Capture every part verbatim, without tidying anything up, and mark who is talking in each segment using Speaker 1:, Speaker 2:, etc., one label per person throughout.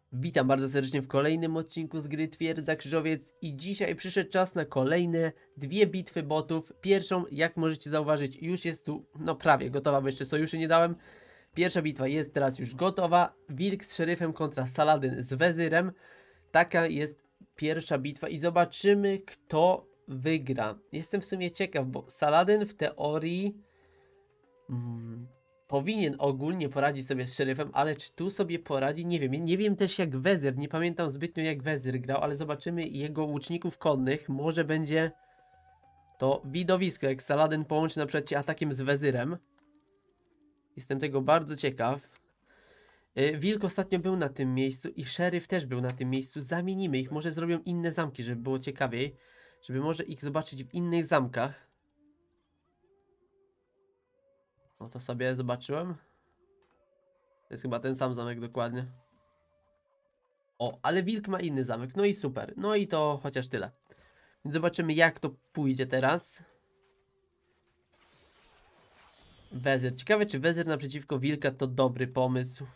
Speaker 1: Witam bardzo serdecznie w kolejnym odcinku z gry Twierdza Krzyżowiec i dzisiaj przyszedł czas na kolejne dwie bitwy botów. Pierwszą, jak możecie zauważyć, już jest tu, no prawie gotowa, bo jeszcze sojuszy nie dałem. Pierwsza bitwa jest teraz już gotowa. Wilk z szeryfem kontra Saladyn z wezyrem. Taka jest pierwsza bitwa i zobaczymy, kto wygra. Jestem w sumie ciekaw, bo Saladyn w teorii... Hmm, powinien ogólnie poradzić sobie z szeryfem, ale czy tu sobie poradzi? Nie wiem. Nie wiem też jak Wezyr, nie pamiętam zbytnio jak Wezyr grał, ale zobaczymy jego łuczników konnych. Może będzie to widowisko, jak Saladyn połączy na przykład się atakiem z Wezyrem. Jestem tego bardzo ciekaw. Wilk ostatnio był na tym miejscu i szeryf też był na tym miejscu. Zamienimy ich, może zrobią inne zamki, żeby było ciekawiej. Żeby może ich zobaczyć w innych zamkach. No to sobie zobaczyłem. To jest chyba ten sam zamek dokładnie. O, ale wilk ma inny zamek. No i super. No i to chociaż tyle. Więc zobaczymy jak to pójdzie teraz. Wezyr. Ciekawe czy wezyr naprzeciwko wilka to dobry pomysł.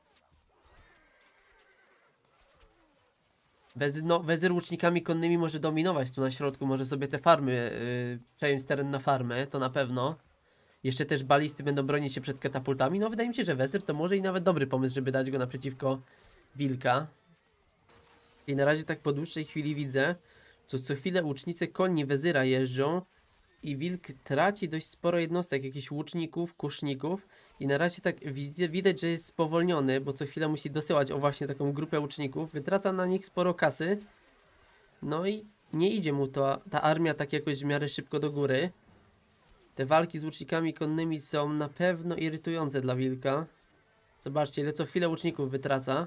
Speaker 1: Wezyr, no, wezyr łucznikami konnymi może dominować tu na środku. Może sobie te farmy, yy, przejąć teren na farmę. To na pewno. Jeszcze też balisty będą bronić się przed katapultami. No wydaje mi się, że wezyr to może i nawet dobry pomysł, żeby dać go naprzeciwko wilka. I na razie tak po dłuższej chwili widzę, co co chwilę łucznicy konni wezyra jeżdżą i wilk traci dość sporo jednostek, jakichś łuczników, kuszników i na razie tak widać, widać, że jest spowolniony, bo co chwilę musi dosyłać o właśnie taką grupę łuczników, wytraca na nich sporo kasy, no i nie idzie mu to, ta armia tak jakoś w miarę szybko do góry. Te walki z łucznikami konnymi są na pewno irytujące dla wilka. Zobaczcie, ile co chwilę łuczników wytraca.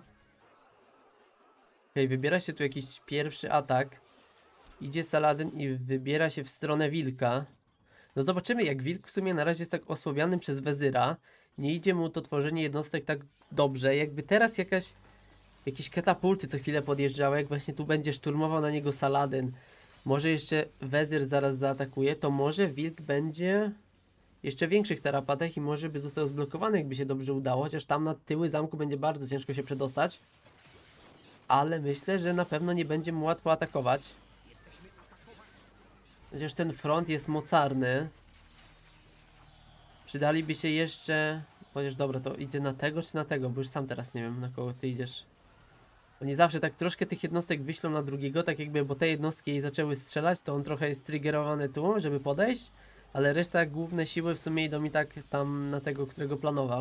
Speaker 1: Okej, wybiera się tu jakiś pierwszy atak. Idzie Saladyn i wybiera się w stronę wilka. No zobaczymy jak wilk w sumie na razie jest tak osłabiany przez wezyra. Nie idzie mu to tworzenie jednostek tak dobrze. Jakby teraz jakaś... Jakieś katapulty co chwilę podjeżdżały. Jak właśnie tu będzie szturmował na niego Saladyn. Może jeszcze wezyr zaraz zaatakuje. To może wilk będzie... Jeszcze większych tarapatach i może by został zblokowany jakby się dobrze udało. Chociaż tam na tyły zamku będzie bardzo ciężko się przedostać. Ale myślę, że na pewno nie będzie mu łatwo atakować. Chociaż ten front jest mocarny. Przydaliby się jeszcze... Chociaż dobra, to idzie na tego czy na tego? Bo już sam teraz nie wiem, na kogo ty idziesz. Oni zawsze tak troszkę tych jednostek wyślą na drugiego, tak jakby, bo te jednostki jej zaczęły strzelać, to on trochę jest triggerowany tu, żeby podejść. Ale reszta, główne siły w sumie idą i tak tam na tego, którego planował.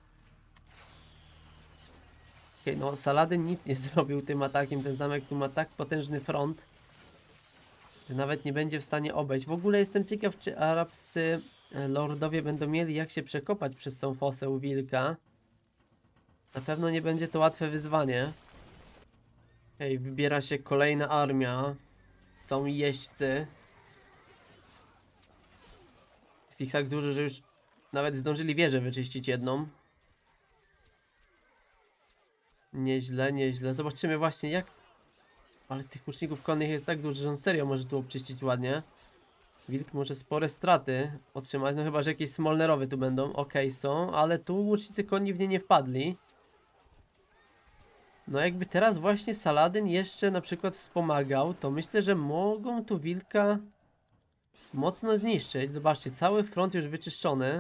Speaker 1: Okej, okay, no Saladyn nic nie zrobił tym atakiem, ten zamek tu ma tak potężny front, że nawet nie będzie w stanie obejść. W ogóle jestem ciekaw, czy arabscy lordowie będą mieli jak się przekopać przez tą fosę u wilka. Na pewno nie będzie to łatwe wyzwanie. Hej, wybiera się kolejna armia. Są jeźdźcy. Jest ich tak dużo, że już nawet zdążyli wieżę wyczyścić jedną. Nieźle, nieźle. Zobaczymy właśnie jak... Ale tych łuczników konnych jest tak dużo, że on serio może tu obczyścić ładnie. Wilk może spore straty otrzymać, no chyba, że jakieś smolnerowe tu będą. Okej, okay, są, ale tu łucznicy konni w nie nie wpadli. No jakby teraz właśnie Saladyn jeszcze na przykład wspomagał, to myślę, że mogą tu wilka mocno zniszczyć. Zobaczcie, cały front już wyczyszczony.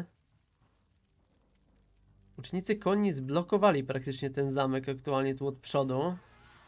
Speaker 1: Łucznicy konni zblokowali praktycznie ten zamek aktualnie tu od przodu.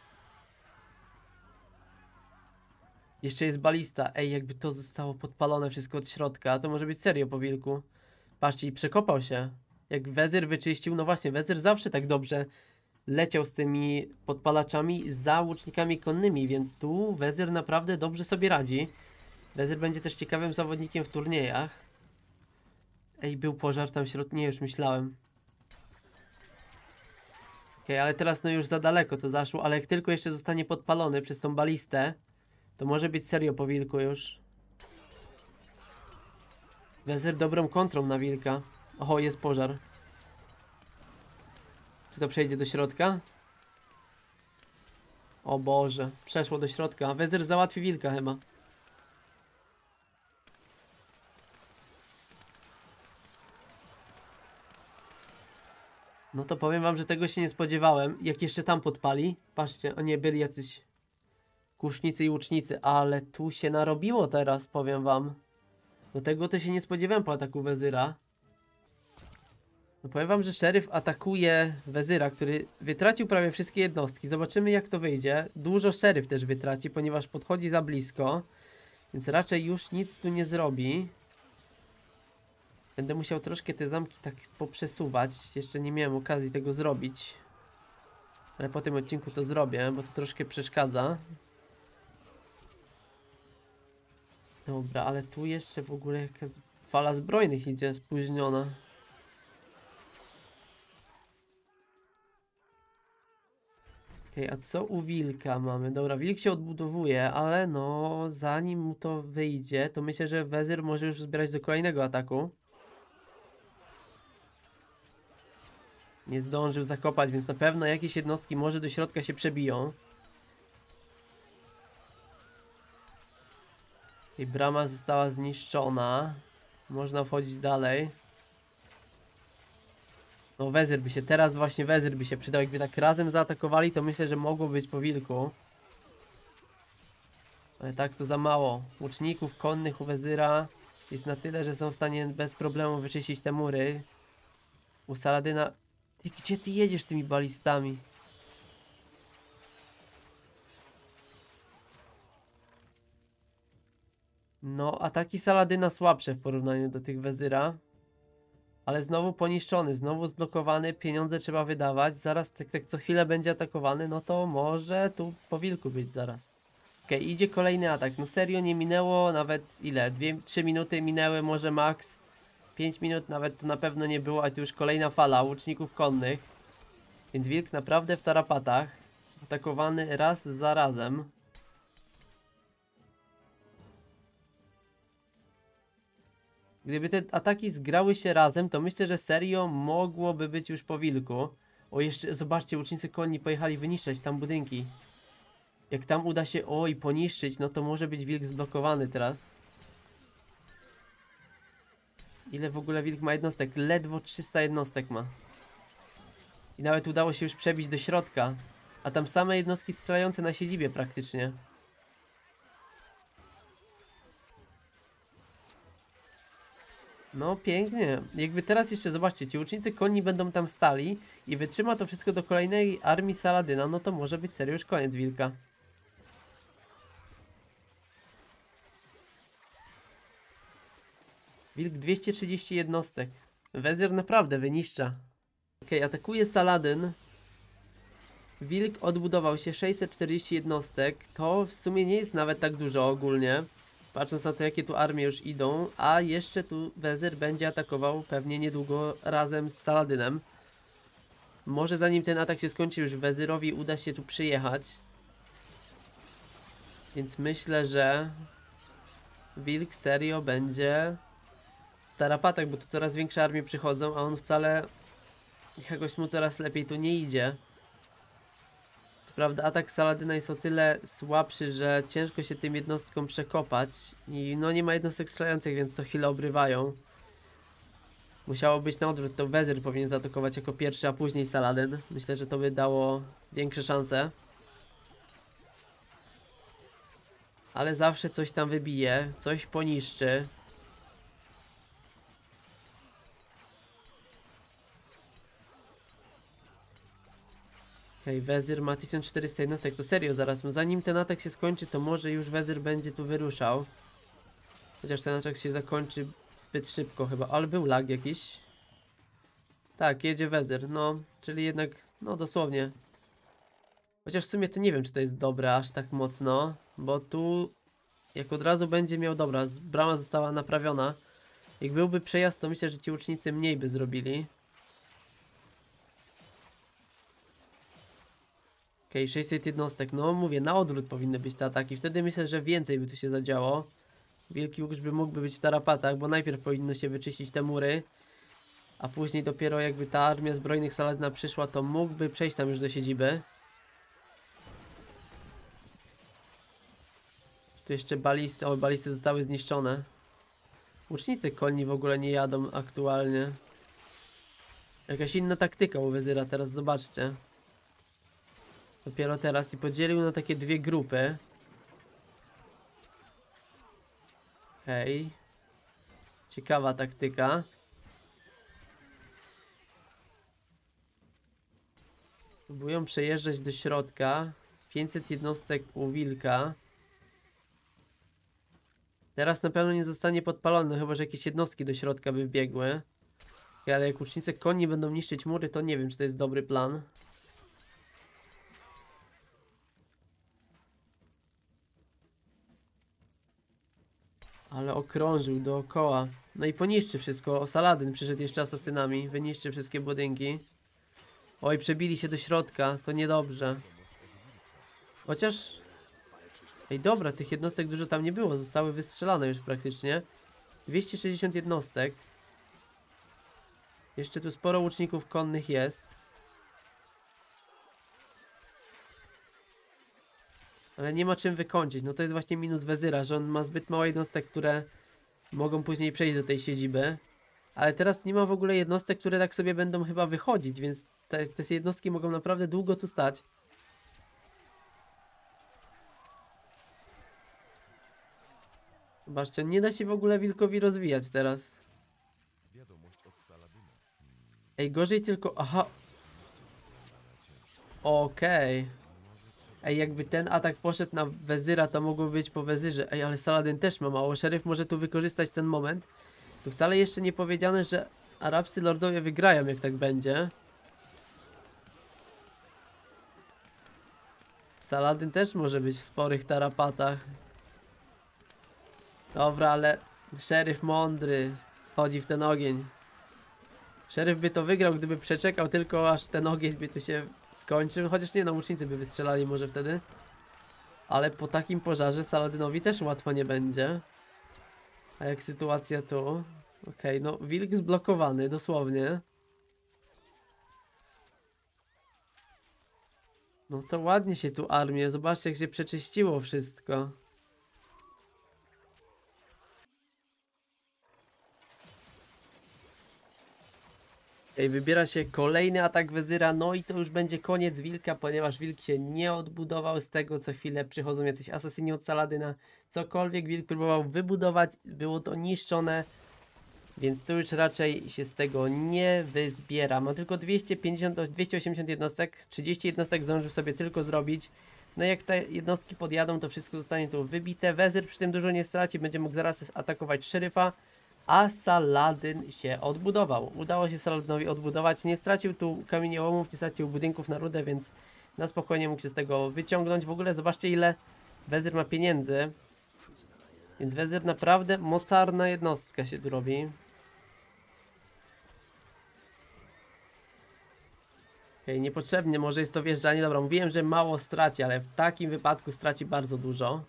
Speaker 1: Jeszcze jest balista. Ej, jakby to zostało podpalone wszystko od środka, to może być serio po wilku. Patrzcie, i przekopał się. Jak wezyr wyczyścił, no właśnie, wezyr zawsze tak dobrze leciał z tymi podpalaczami za łucznikami konnymi, więc tu wezyr naprawdę dobrze sobie radzi. Wezyr będzie też ciekawym zawodnikiem w turniejach. Ej, był pożar tam w środku, nie, już myślałem. Okej, okay, ale teraz no już za daleko to zaszło, ale jak tylko jeszcze zostanie podpalony przez tą balistę, to może być serio po wilku już. Wezyr dobrą kontrą na wilka. Oho, jest pożar. Czy to przejdzie do środka? O Boże, przeszło do środka. Wezyr załatwi wilka chyba. No to powiem wam, że tego się nie spodziewałem. Jak jeszcze tam podpali. Patrzcie, o nie, byli jacyś kusznicy i łucznicy, ale tu się narobiło teraz, powiem wam. Do tego to się nie spodziewałem po ataku wezyra. No powiem wam, że szeryf atakuje wezyra, który wytracił prawie wszystkie jednostki. Zobaczymy jak to wyjdzie. Dużo szeryf też wytraci, ponieważ podchodzi za blisko. Więc raczej już nic tu nie zrobi. Będę musiał troszkę te zamki tak poprzesuwać. Jeszcze nie miałem okazji tego zrobić. Ale po tym odcinku to zrobię, bo to troszkę przeszkadza. Dobra, ale tu jeszcze w ogóle jakaś fala zbrojnych idzie spóźniona. Okej, okay, a co u wilka mamy? Dobra, wilk się odbudowuje, ale no zanim mu to wyjdzie, to myślę, że wezyr może już zbierać do kolejnego ataku. Nie zdążył zakopać, więc na pewno jakieś jednostki może do środka się przebiją. I brama została zniszczona. Można wchodzić dalej. No wezyr by się, teraz właśnie wezyr by się przydał. Jakby tak razem zaatakowali, to myślę, że mogło być po wilku. Ale tak to za mało. Łuczników konnych u wezyra jest na tyle, że są w stanie bez problemu wyczyścić te mury. U Saladyna... Ty, gdzie ty jedziesz tymi balistami? No, ataki Saladyna słabsze w porównaniu do tych wezyra. Ale znowu poniszczony, znowu zblokowany, pieniądze trzeba wydawać. Zaraz tak, tak co chwilę będzie atakowany, no to może tu po wilku być zaraz. Okej, okay, idzie kolejny atak. No serio nie minęło nawet ile? dwie trzy minuty minęły, może max. pięć minut nawet to na pewno nie było, a tu już kolejna fala łuczników konnych. Więc wilk naprawdę w tarapatach. Atakowany raz za razem. Gdyby te ataki zgrały się razem, to myślę, że serio mogłoby być już po wilku. O, jeszcze zobaczcie, łucznicy konni pojechali wyniszczać tam budynki. Jak tam uda się, oj, poniszczyć, no to może być wilk zblokowany teraz. Ile w ogóle wilk ma jednostek? Ledwo trzysta jednostek ma. I nawet udało się już przebić do środka. A tam same jednostki strzelające na siedzibie praktycznie. No pięknie. Jakby teraz jeszcze zobaczcie, ci łucznicy konni będą tam stali i wytrzyma to wszystko do kolejnej armii Saladyna, no to może być serio już koniec wilka. Wilk dwieście trzydzieści jednostek. Wezyr naprawdę wyniszcza. Okej, okay, atakuje Saladyn. Wilk odbudował się sześćset czterdzieści jednostek. To w sumie nie jest nawet tak dużo ogólnie. Patrząc na to, jakie tu armie już idą. A jeszcze tu wezyr będzie atakował pewnie niedługo razem z Saladynem. Może zanim ten atak się skończy, już wezyrowi uda się tu przyjechać. Więc myślę, że wilk serio będzie w tarapatach, bo tu coraz większe armie przychodzą, a on wcale jakoś mu coraz lepiej tu nie idzie. Co prawda atak Saladyna jest o tyle słabszy, że ciężko się tym jednostkom przekopać. I no nie ma jednostek strzelających, więc co chwilę obrywają. Musiało być na odwrót, to wezyr powinien zaatakować jako pierwszy, a później Saladyn. Myślę, że to by dało większe szanse. Ale zawsze coś tam wybije, coś poniszczy. Okej, okay, wezyr ma tysiąc czterysta jednostek, to serio zaraz, zanim ten atak się skończy, to może już wezyr będzie tu wyruszał. Chociaż ten atak się zakończy zbyt szybko chyba, ale był lag jakiś. Tak, jedzie wezyr, no, czyli jednak, no dosłownie. Chociaż w sumie to nie wiem, czy to jest dobre aż tak mocno, bo tu jak od razu będzie miał, dobra, brama została naprawiona. Jak byłby przejazd, to myślę, że ci łucznicy mniej by zrobili. Okej, okay, sześćset jednostek, no mówię, na odwrót powinny być te ataki, wtedy myślę, że więcej by tu się zadziało. Wielki łuk by mógłby być w tarapatach, bo najpierw powinno się wyczyścić te mury. A później dopiero jakby ta armia zbrojnych Saladyna przyszła, to mógłby przejść tam już do siedziby. Tu jeszcze balisty, o balisty zostały zniszczone. Łucznicy konni w ogóle nie jadą aktualnie. Jakaś inna taktyka u Wezyra teraz, zobaczcie. Dopiero teraz i podzielił na takie dwie grupy. Hej. Ciekawa taktyka. Próbują przejeżdżać do środka. pięćset jednostek u wilka. Teraz na pewno nie zostanie podpalony, chyba że jakieś jednostki do środka by wbiegły. Ale jak łucznicy koni będą niszczyć mury, to nie wiem, czy to jest dobry plan. Ale okrążył dookoła. No i poniszczy wszystko. O, Saladyn przyszedł jeszcze asasynami. Wyniszczy wszystkie budynki. Oj, przebili się do środka. To niedobrze. Chociaż... Ej, dobra, tych jednostek dużo tam nie było. Zostały wystrzelane już praktycznie. dwieście sześćdziesiąt jednostek. Jeszcze tu sporo łuczników konnych jest. Ale nie ma czym wykończyć. No to jest właśnie minus Wezyra, że on ma zbyt mało jednostek, które mogą później przejść do tej siedziby. Ale teraz nie ma w ogóle jednostek, które tak sobie będą chyba wychodzić, więc te, te jednostki mogą naprawdę długo tu stać. Zobaczcie, nie da się w ogóle wilkowi rozwijać teraz. Ej, gorzej tylko... Aha. Okej. Okay. Ej, jakby ten atak poszedł na Wezyra, to mogło być po Wezyrze. Ej, ale Saladyn też ma mało. Szeryf może tu wykorzystać ten moment. Tu wcale jeszcze nie powiedziane, że arabscy lordowie wygrają, jak tak będzie. Saladyn też może być w sporych tarapatach. Dobra, ale szeryf mądry schodzi w ten ogień. Szeryf by to wygrał, gdyby przeczekał tylko aż ten ogień by tu się skończył. Chociaż nie, no łucznicy by wystrzelali może wtedy. Ale po takim pożarze Saladynowi też łatwo nie będzie. A jak sytuacja tu? Okej, okay, no wilk zblokowany dosłownie. No to ładnie się tu armię. Zobaczcie, jak się przeczyściło wszystko. Ej, wybiera się kolejny atak Wezyra, no i to już będzie koniec wilka, ponieważ wilk się nie odbudował z tego, co chwilę przychodzą jacyś asasyni od Saladyna. Cokolwiek wilk próbował wybudować, było to niszczone, więc tu już raczej się z tego nie wyzbiera. Ma tylko dwieście pięćdziesiąt, dwieście osiemdziesiąt jednostek, trzydzieści jednostek zdążył sobie tylko zrobić. No jak te jednostki podjadą, to wszystko zostanie tu wybite. Wezyr przy tym dużo nie straci, będzie mógł zaraz atakować szeryfa. A Saladyn się odbudował. Udało się Saladynowi odbudować. Nie stracił tu kamieniołomów, nie stracił budynków na rudę, więc na spokojnie mógł się z tego wyciągnąć. W ogóle zobaczcie, ile Wezyr ma pieniędzy. Więc Wezyr naprawdę mocarna jednostka się tu robi. Okej, niepotrzebnie może jest to wjeżdżanie. Dobra, mówiłem, że mało straci, ale w takim wypadku straci bardzo dużo.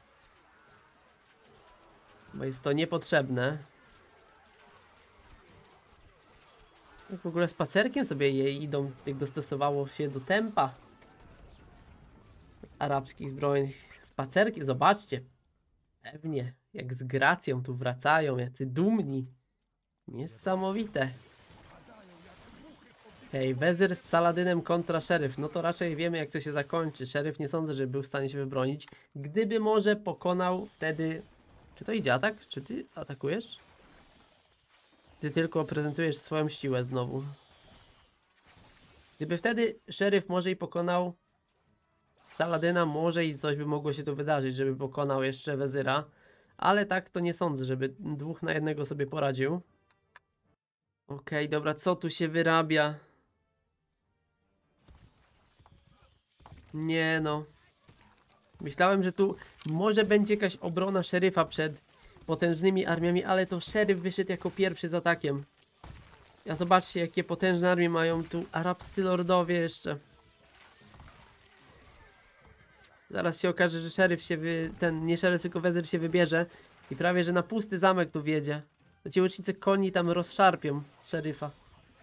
Speaker 1: Bo jest to niepotrzebne. W ogóle spacerkiem sobie je idą, jak dostosowało się do tempa arabskich zbrojnych. Spacerkiem, zobaczcie. Pewnie, jak z gracją tu wracają, jacy dumni. Niesamowite. Hej, Wezyr z Saladynem kontra szeryf. No to raczej wiemy, jak to się zakończy. Szeryf nie sądzę, żeby był w stanie się wybronić. Gdyby może pokonał wtedy... Czy to idzie atak? Czy ty atakujesz? Ty tylko prezentujesz swoją siłę znowu. Gdyby wtedy szeryf może i pokonał Saladyna, może i coś by mogło się tu wydarzyć, żeby pokonał jeszcze Wezyra. Ale tak to nie sądzę, żeby dwóch na jednego sobie poradził. Okej, okay, dobra, co tu się wyrabia? Nie no. Myślałem, że tu może będzie jakaś obrona szeryfa przed potężnymi armiami, ale to szeryf wyszedł jako pierwszy z atakiem. Ja zobaczcie, jakie potężne armie mają tu arabscy lordowie jeszcze. Zaraz się okaże, że szeryf się wy... ten, nie szeryf, tylko Wezyr się wybierze i prawie, że na pusty zamek tu wjedzie. To ci łucznicy koni tam rozszarpią szeryfa.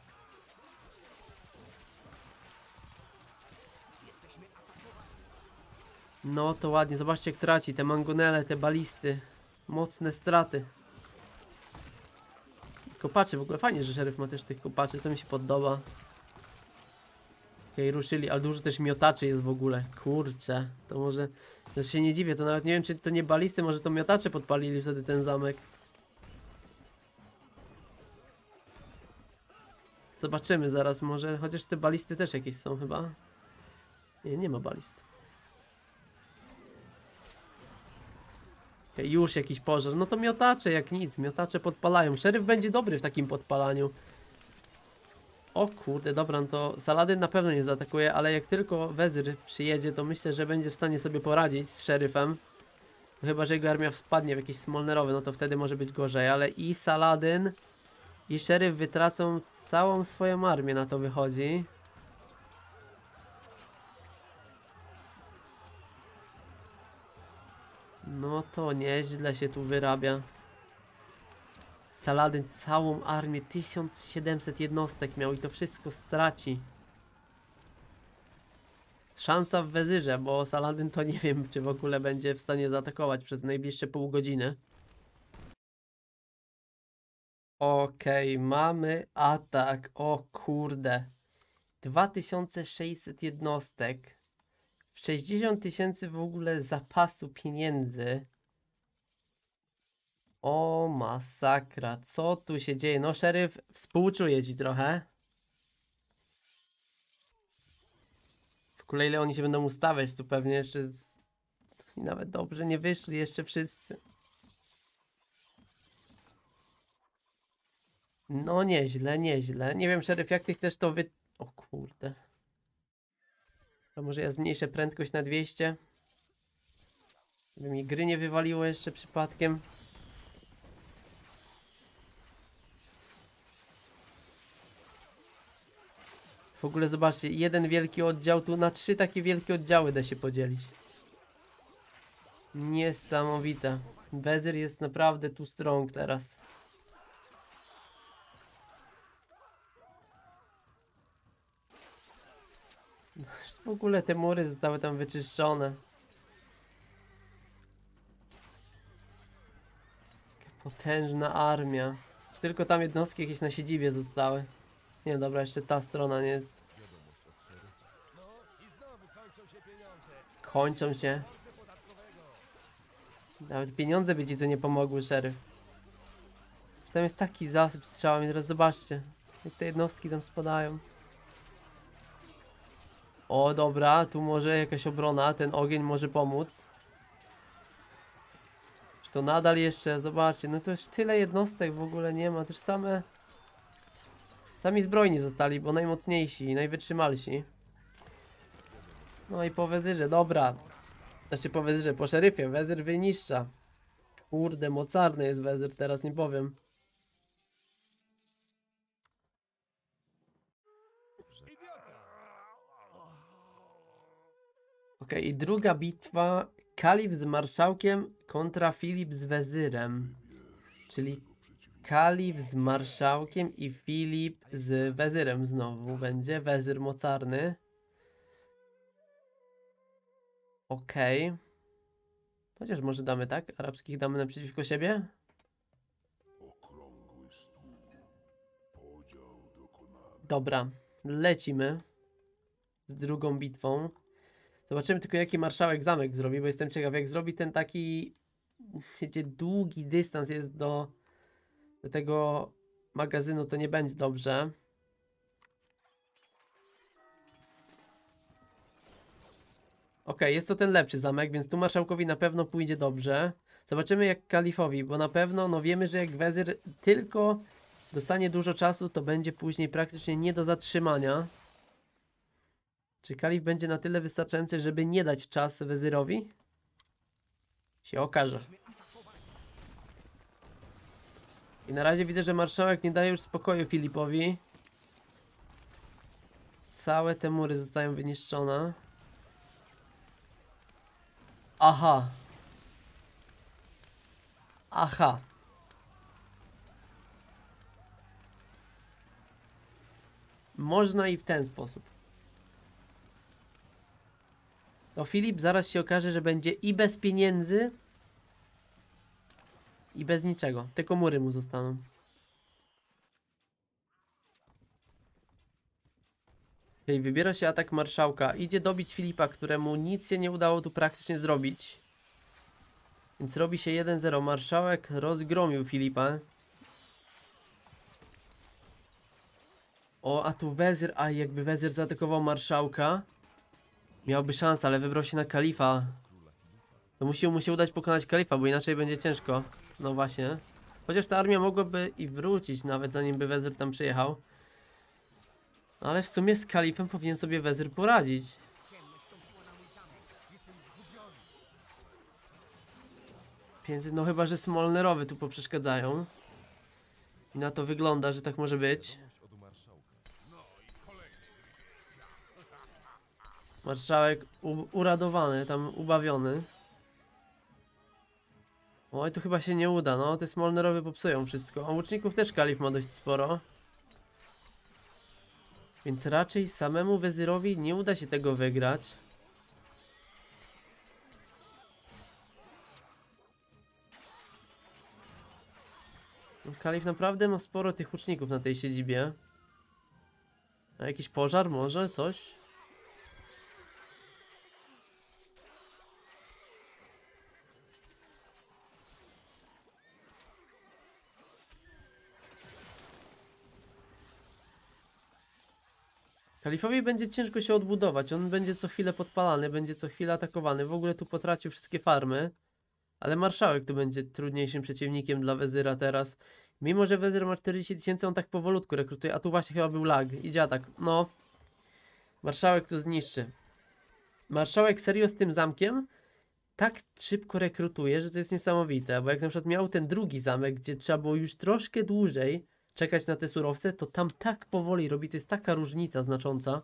Speaker 1: No to ładnie, zobaczcie, jak traci te mangonele, te balisty. Mocne straty. Kopaczy, w ogóle fajnie, że szeryf ma też tych kopaczy, to mi się podoba. Okej, ruszyli, ale dużo też miotaczy jest w ogóle. Kurczę, to może... To się nie dziwię, to nawet nie wiem, czy to nie balisty, może to miotacze podpalili wtedy ten zamek. Zobaczymy zaraz może, chociaż te balisty też jakieś są chyba. Nie, nie ma balist. Okej, już jakiś pożar, no to miotacze jak nic, miotacze podpalają. Szeryf będzie dobry w takim podpalaniu. O kurde, dobra, no to Saladin na pewno nie zaatakuje, ale jak tylko Wezyr przyjedzie, to myślę, że będzie w stanie sobie poradzić z szeryfem. No chyba że jego armia wpadnie w jakiś smolnerowy, no to wtedy może być gorzej, ale i Saladin, i szeryf wytracą całą swoją armię, na to wychodzi. No to nieźle się tu wyrabia. Saladin całą armię, tysiąc siedemset jednostek miał i to wszystko straci. Szansa w Wezyrze, bo Saladin to nie wiem, czy w ogóle będzie w stanie zaatakować przez najbliższe pół godziny. Okej, okay, mamy atak. O kurde. dwa tysiące sześćset jednostek. sześćdziesiąt tysięcy w ogóle zapasu pieniędzy. O masakra, co tu się dzieje? No szeryf, współczuję ci trochę. W ogóle ile oni się będą ustawiać, tu pewnie jeszcze z... I nawet dobrze nie wyszli jeszcze wszyscy. No nieźle, nieźle. Nie wiem szeryf, jak ty chcesz to wy... O kurde. To może ja zmniejszę prędkość na dwieście. Żeby mi gry nie wywaliło jeszcze przypadkiem. W ogóle zobaczcie, jeden wielki oddział, tu na trzy takie wielkie oddziały da się podzielić. Niesamowite. Wezyr jest naprawdę tu strong teraz. W ogóle te mury zostały tam wyczyszczone. Potężna armia. Tylko tam jednostki jakieś na siedzibie zostały. Nie, dobra, jeszcze ta strona nie jest. Kończą się. Nawet pieniądze by ci co nie pomogły, szeryf. Tam jest taki zasyp strzałami, teraz zobaczcie. Jak te jednostki tam spadają. O, dobra, tu może jakaś obrona, ten ogień może pomóc. Czy to nadal jeszcze, zobaczcie, no to już tyle jednostek w ogóle nie ma, też same... Sami zbrojni zostali, bo najmocniejsi i najwytrzymalsi. No i po wezyrze, dobra. Znaczy po wezyrze, po szeryfie, wezyr wyniszcza. Kurde, mocarny jest wezyr, teraz nie powiem. Ok, i druga bitwa. Kalif z marszałkiem kontra Filip z wezyrem. Czyli Kalif z marszałkiem i Filip z wezyrem znowu będzie. Wezyr mocarny. Okej. Okay. Chociaż może damy tak? Arabskich damy naprzeciwko siebie? Dobra, lecimy z drugą bitwą. Zobaczymy tylko jaki marszałek zamek zrobi, bo jestem ciekaw jak zrobi ten taki wiecie, długi dystans jest do, do tego magazynu, to nie będzie dobrze. Ok, jest to ten lepszy zamek, więc tu marszałkowi na pewno pójdzie dobrze. Zobaczymy jak kalifowi, bo na pewno no wiemy, że jak wezyr tylko dostanie dużo czasu, to będzie później praktycznie nie do zatrzymania. Czy kalif będzie na tyle wystarczający, żeby nie dać czas wezyrowi? Się okaże. I na razie widzę, że marszałek nie daje już spokoju Filipowi. Całe te mury zostają wyniszczone. Aha. Aha. Można i w ten sposób. To Filip zaraz się okaże, że będzie i bez pieniędzy, i bez niczego. Tylko mury mu zostaną. Hej, wybiera się atak marszałka. Idzie dobić Filipa, któremu nic się nie udało tu praktycznie zrobić. Więc robi się jeden zero. Marszałek rozgromił Filipa. O, a tu Wezir, a jakby Wezir zaatakował marszałka, miałby szansę, ale wybrał się na kalifa. To musi mu się udać pokonać kalifa, bo inaczej będzie ciężko. No właśnie. Chociaż ta armia mogłaby i wrócić nawet zanim by Wezir tam przyjechał. Ale w sumie z kalifem powinien sobie Wezir poradzić. Pięćset, no chyba, że Smolnerowy tu poprzeszkadzają. I na to wygląda, że tak może być. Marszałek uradowany, tam ubawiony. Oj, tu chyba się nie uda, no te Smolnerowy popsują wszystko. A łuczników też kalif ma dość sporo. Więc raczej samemu Wezyrowi nie uda się tego wygrać. Kalif naprawdę ma sporo tych łuczników na tej siedzibie. A jakiś pożar może? Coś? Kalifowi będzie ciężko się odbudować, on będzie co chwilę podpalany, będzie co chwilę atakowany, w ogóle tu potracił wszystkie farmy. Ale marszałek tu będzie trudniejszym przeciwnikiem dla Wezyra teraz. Mimo, że Wezyr ma czterdzieści tysięcy, on tak powolutku rekrutuje, a tu właśnie chyba był lag, idzie atak, no. Marszałek tu zniszczy. Marszałek serio z tym zamkiem tak szybko rekrutuje, że to jest niesamowite, bo jak na przykład miał ten drugi zamek, gdzie trzeba było już troszkę dłużej czekać na te surowce, to tam tak powoli robi, to jest taka różnica znacząca.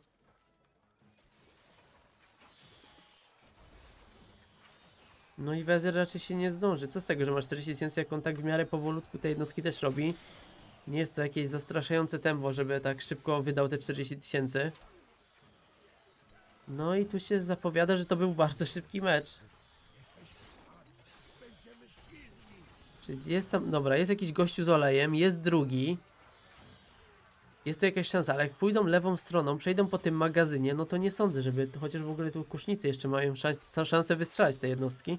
Speaker 1: No i Wezyr raczej się nie zdąży. Co z tego, że ma czterdzieści tysięcy, jak on tak w miarę powolutku te jednostki też robi. Nie jest to jakieś zastraszające tempo, żeby tak szybko wydał te czterdzieści tysięcy. No i tu się zapowiada, że to był bardzo szybki mecz. Czyli jest tam, dobra, jest jakiś gościu z olejem, jest drugi. Jest to jakaś szansa, ale jak pójdą lewą stroną, przejdą po tym magazynie, no to nie sądzę, żeby, chociaż w ogóle tu kusznicy jeszcze mają szans, szansę wystrzelać te jednostki.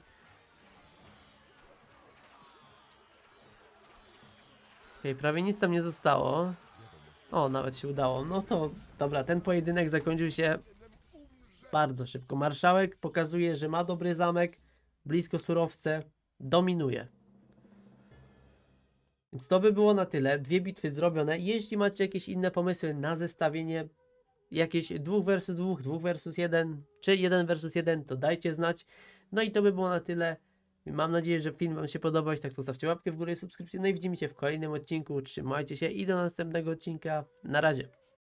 Speaker 1: Okej, okay, prawie nic tam nie zostało. O, nawet się udało. No to, dobra, ten pojedynek zakończył się bardzo szybko. Marszałek pokazuje, że ma dobry zamek, blisko surowce, dominuje. Więc to by było na tyle. Dwie bitwy zrobione. Jeśli macie jakieś inne pomysły na zestawienie jakieś dwóch versus dwóch, dwóch versus jeden, czy jeden versus jeden, to dajcie znać. No i to by było na tyle. Mam nadzieję, że film wam się podobał. Jeśli tak, to zostawcie łapkę w górę i subskrypcję. No i widzimy się w kolejnym odcinku. Trzymajcie się i do następnego odcinka. Na razie.